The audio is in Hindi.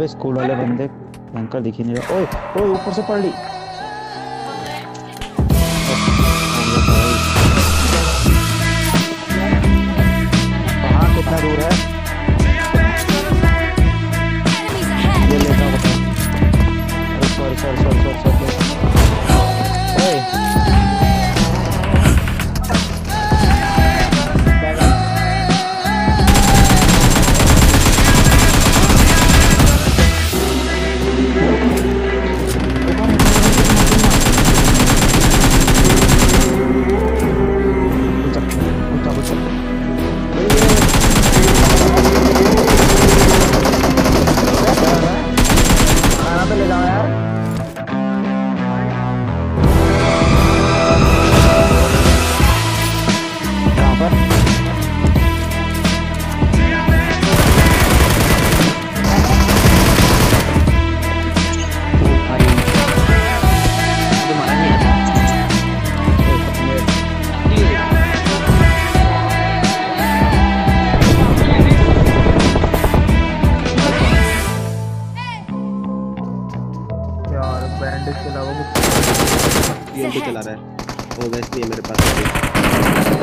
अबे स्कूल वाले बंदे भयंकर दिख ही नहीं रहे। ओए ओए ऊपर से पड़ ली। कहाँ कितना दूर है ये लेता बता। अरे sorry sorry sorry sorry sorry. ओए ले जाओ यार। कहाँ पर? यार बैंडेज के अलावा कुछ चला रहा है। होगा इसलिए मेरे पास